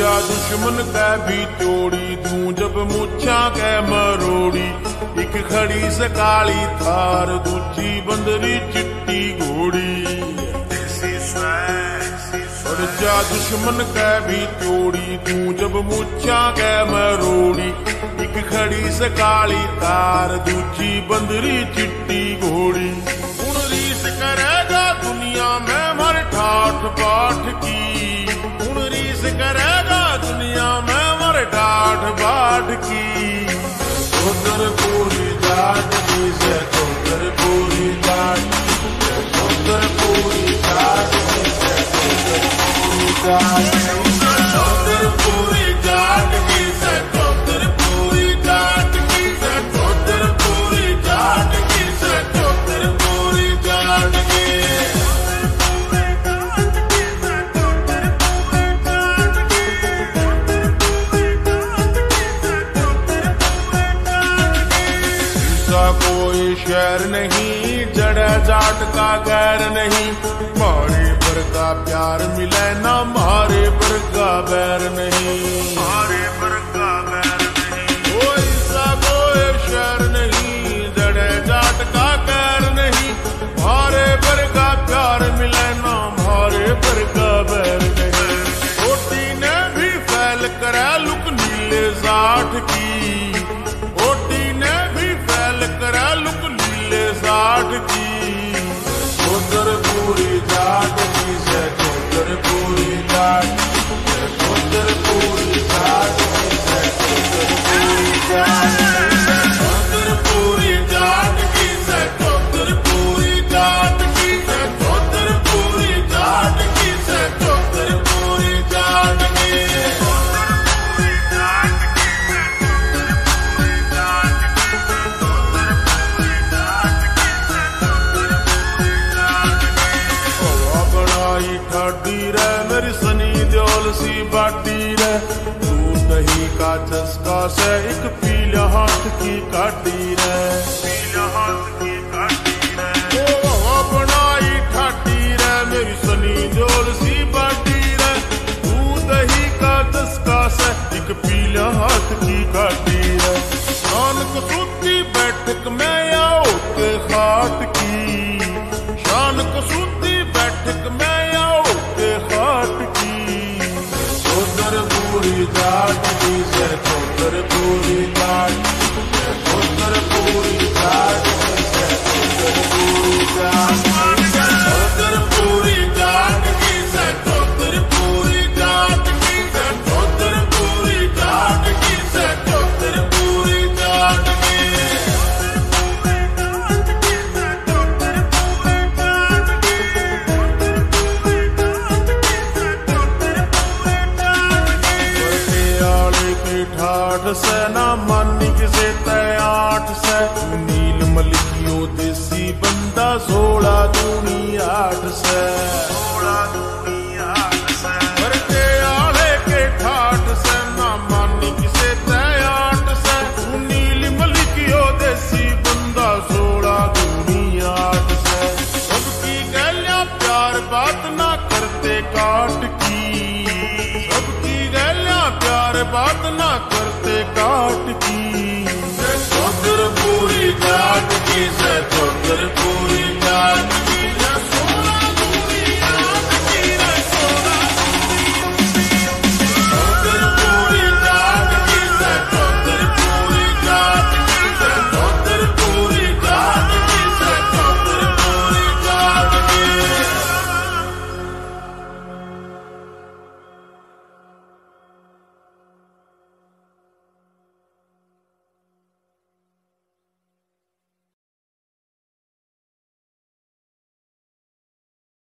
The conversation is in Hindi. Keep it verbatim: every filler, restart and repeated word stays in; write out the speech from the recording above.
जा दुश्मन कै भी तोड़ी दूं जब मुच्छा कै मरोड़ी। एक खड़ी से काली थार दूजी बंदरी चिट्टी घोड़ी। और जा दुश्मन कै भी तोड़ी दूं जब मुच्छा कै मरोड़ी। एक खड़ी से काली तार दूजी बंदरी चिट्टी घोड़ी। हुण रीस करेगा दुनिया में मर ठाठ बाट की। हुण रीस करेगा दुनिया में मर ठाठ बाट की। चौधर पूरी जाट की से चौधर पूरी जाट। चौधर पूरी जाट की से चौधर पूरी जाट की से चौधर पूरी जाट की से चौधर पूरी जाट की से चौधर पूरी जाट की। कोई शहर नहीं जड़ा जाट का गैर नहीं। मारे पर का प्यार मिले ना मारे पर का बैर नहीं। मारे पर का बैर नहीं। कोई सा कोई शहर नहीं जड़े जाट का गैर नहीं। मारे पर का प्यार मिले ना मारे पर का बैर नहीं। छोटी ने भी फैल कर लुक नीले जाट की। करा लुक नीले जाट की। चौधर पूरी जाट की से चौधर पूरी जाट। चौधर पूरी जाट की से चौधर पूरी जाट। चौधर पूरी जाट की से चौधर पूरी जाट की से चौधर पूरी जाट की से चौधर पूरी जाट की। ठाडी रे मेरी सनी देओल सी बाटी रे। दूध दही का चस्का से एक पीला हाथ की काटी रे। पीला हाथ की काटी रे। ओ बनाई ठाडी रे मेरी सनी देओल सी बाटी रे। दूध दही का चस्का से एक पीला हाथ की काटी रे। शान कसूती बैठक में आओ के खाट की। शान कसूती बैठक में खाट की। चौधर पूरी जाट की से चौधर पूरी जाट। चौधर पूरी जाट की से चौधर पूरी जाट। चौधर पूरी जाट की से चौधर पूरी जाट की से चौधर पूरी जाट की से चौधर पूरी जाट की। ठाठ से ना मानी किसे तय आठ से। नील मलिकियो देसी बंदा सोलह दूनी आठ से। सोलह दूनी आठ से। करके आले के ठाठ से ना मानी किसे तय आठ से। नील मलिकियो देसी बंदा सोलह दूनी आठ से। सबकी गलियां प्यार बात ना करते काट की। सबकी गलियां प्यार बात ना करते काट की। चौधर पूरी जाट की से चौधर पूरी